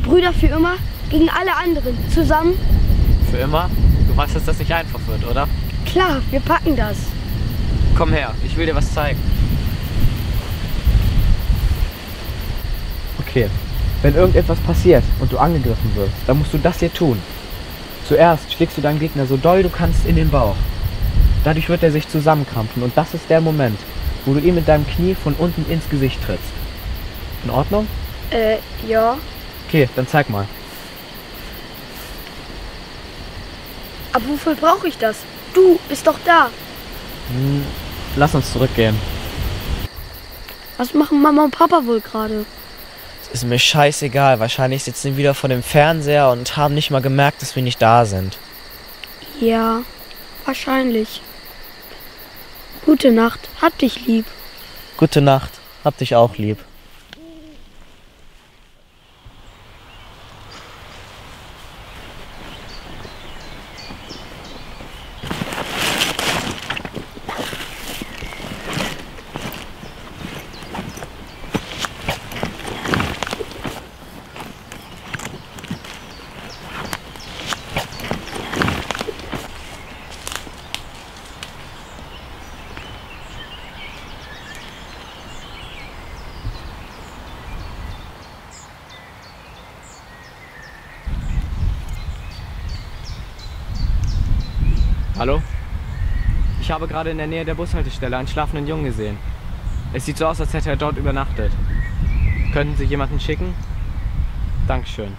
Brüder für immer gegen alle anderen. Zusammen? Für immer? Du weißt, dass das nicht einfach wird, oder? Klar, wir packen das. Komm her, ich will dir was zeigen. Okay, wenn irgendetwas passiert und du angegriffen wirst, dann musst du das hier tun. Zuerst schlägst du deinen Gegner so doll du kannst in den Bauch. Dadurch wird er sich zusammenkrampfen und das ist der Moment, wo du ihm mit deinem Knie von unten ins Gesicht trittst. In Ordnung? Ja. Okay, dann zeig mal. Aber wofür brauche ich das? Du bist doch da. Lass uns zurückgehen. Was machen Mama und Papa wohl gerade? Ist mir scheißegal. Wahrscheinlich sitzen die wieder vor dem Fernseher und haben nicht mal gemerkt, dass wir nicht da sind. Ja, wahrscheinlich. Gute Nacht. Hab dich lieb. Gute Nacht. Hab dich auch lieb. Hallo? Ich habe gerade in der Nähe der Bushaltestelle einen schlafenden Jungen gesehen. Es sieht so aus, als hätte er dort übernachtet. Könnten Sie jemanden schicken? Dankeschön.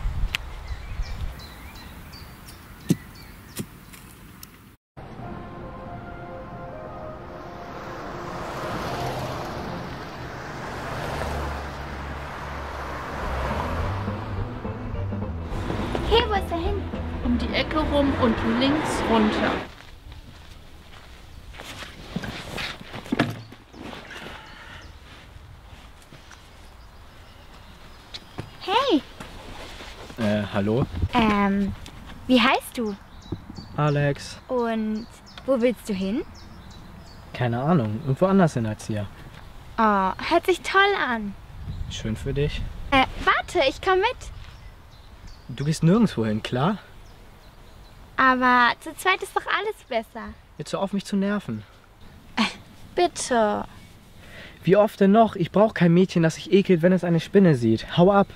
Hey, wo ist er hin? Um die Ecke rum und links runter. Hey, Hallo? wie heißt du? Alex. Und wo willst du hin? Keine Ahnung, irgendwo anders hin als hier. Oh, hört sich toll an. Schön für dich. Warte, ich komm mit. Du gehst nirgendwo hin, klar? Aber zu zweit ist doch alles besser. Jetzt hör auf, mich zu nerven. Bitte. Wie oft denn noch? Ich brauche kein Mädchen, das sich ekelt, wenn es eine Spinne sieht. Hau ab.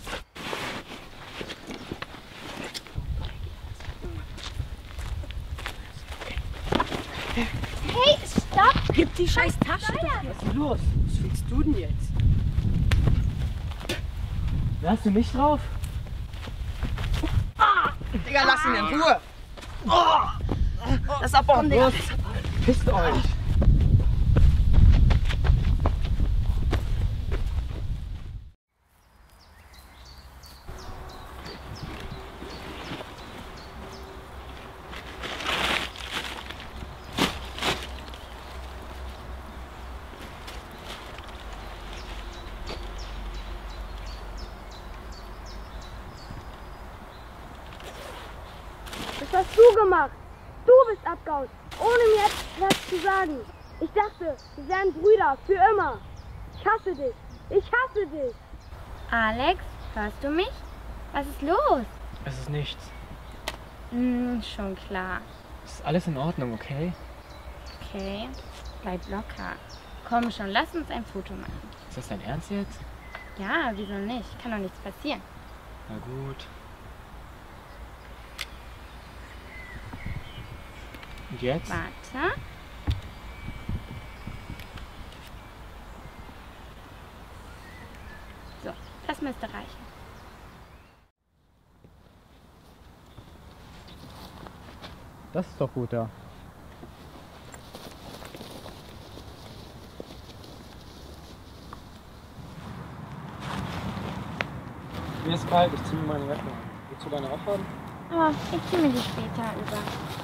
Hey, stopp! Gib die scheiß Tasche doch hier. Was ist los? Was willst du denn jetzt? Hast du mich drauf? Digga, lass ihn in Ruhe! Das abbauen, Digga. Los, pisst euch! Das hast du gemacht. Du bist abgehauen, ohne mir etwas zu sagen. Ich dachte, wir wären Brüder für immer. Ich hasse dich. Ich hasse dich. Alex, hörst du mich? Was ist los? Es ist nichts. Schon klar. Es ist alles in Ordnung, okay? Okay, bleib locker. Komm schon, lass uns ein Foto machen. Ist das dein Ernst jetzt? Ja, wieso nicht? Kann doch nichts passieren. Na gut. Und jetzt? Warte. So, das müsste reichen. Das ist doch gut, ja. Mir ist kalt, ich ziehe mir meine Jacke an. Willst du deine auch haben? Oh, ich ziehe mir die später über.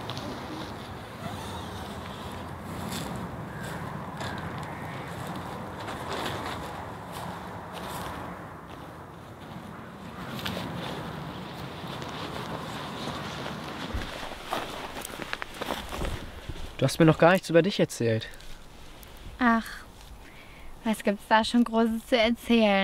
Du hast mir noch gar nichts über dich erzählt. Ach, was gibt's da schon Großes zu erzählen?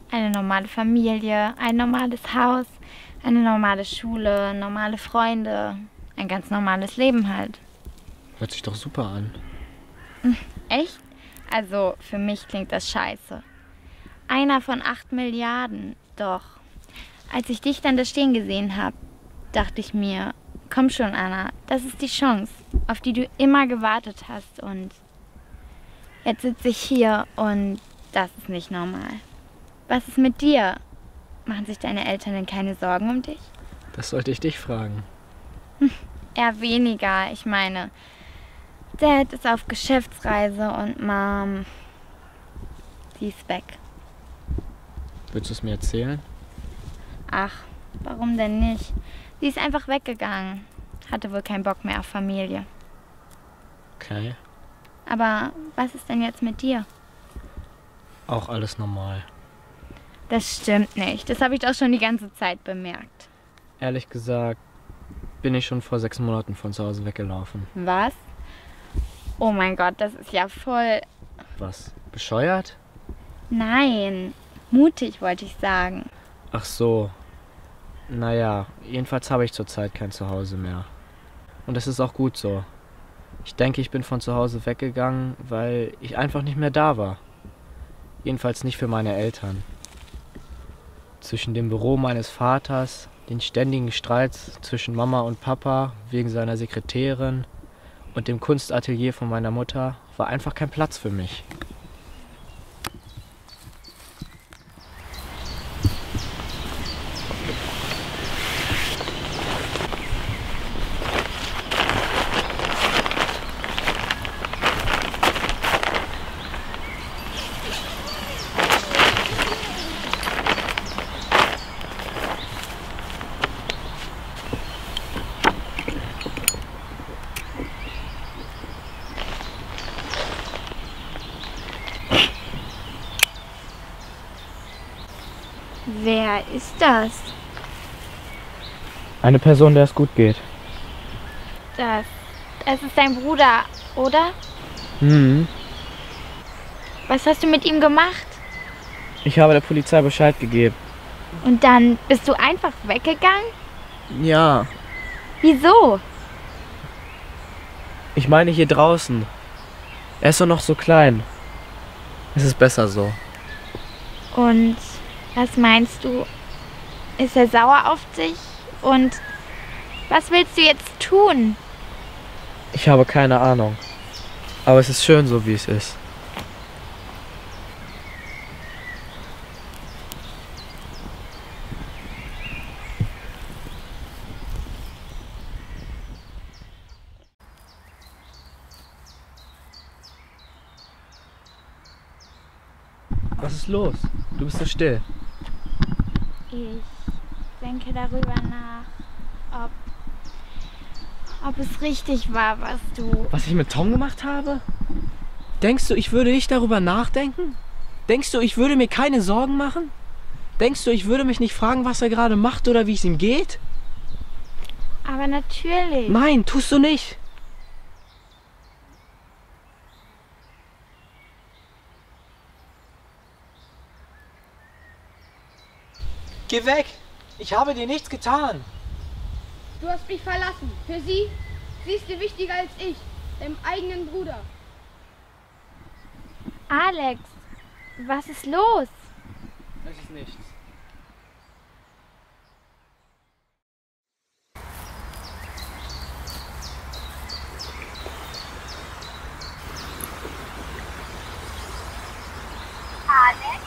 Eine normale Familie, ein normales Haus, eine normale Schule, normale Freunde, ein ganz normales Leben halt. Hört sich doch super an. Echt? Also für mich klingt das scheiße. Einer von 8 Milliarden, doch. Als ich dich dann da stehen gesehen habe, dachte ich mir, komm schon Anna, das ist die Chance, auf die du immer gewartet hast und jetzt sitze ich hier und das ist nicht normal. Was ist mit dir? Machen sich deine Eltern denn keine Sorgen um dich? Das sollte ich dich fragen. Eher weniger, ich meine, Dad ist auf Geschäftsreise und Mom, sie ist weg. Willst du es mir erzählen? Ach, warum denn nicht? Sie ist einfach weggegangen. Hatte wohl keinen Bock mehr auf Familie. Okay. Aber was ist denn jetzt mit dir? Auch alles normal. Das stimmt nicht. Das habe ich doch schon die ganze Zeit bemerkt. Ehrlich gesagt, bin ich schon vor 6 Monaten von zu Hause weggelaufen. Was? Oh mein Gott, das ist ja voll... Was? Bescheuert? Nein, mutig wollte ich sagen. Ach so. Naja, jedenfalls habe ich zurzeit kein Zuhause mehr. Und das ist auch gut so. Ich denke, ich bin von zu Hause weggegangen, weil ich einfach nicht mehr da war. Jedenfalls nicht für meine Eltern. Zwischen dem Büro meines Vaters, den ständigen Streits zwischen Mama und Papa wegen seiner Sekretärin und dem Kunstatelier von meiner Mutter war einfach kein Platz für mich. Wer ist das? Eine Person, der es gut geht. Das ist dein Bruder, oder? Hm. Was hast du mit ihm gemacht? Ich habe der Polizei Bescheid gegeben. Und dann bist du einfach weggegangen? Ja. Wieso? Ich meine hier draußen. Er ist doch noch so klein. Es ist besser so. Und was meinst du? Ist er sauer auf dich? Und was willst du jetzt tun? Ich habe keine Ahnung. Aber es ist schön so, wie es ist. Was ist los? Du bist so still. Ich denke darüber nach, ob es richtig war, was du... Was ich mit Tom gemacht habe? Denkst du, ich würde nicht darüber nachdenken? Denkst du, ich würde mir keine Sorgen machen? Denkst du, ich würde mich nicht fragen, was er gerade macht oder wie es ihm geht? Aber natürlich. Nein, tust du nicht. Geh weg! Ich habe dir nichts getan! Du hast mich verlassen. Für sie ist dir wichtiger als ich, deinem eigenen Bruder. Alex, was ist los? Es ist nichts. Alex?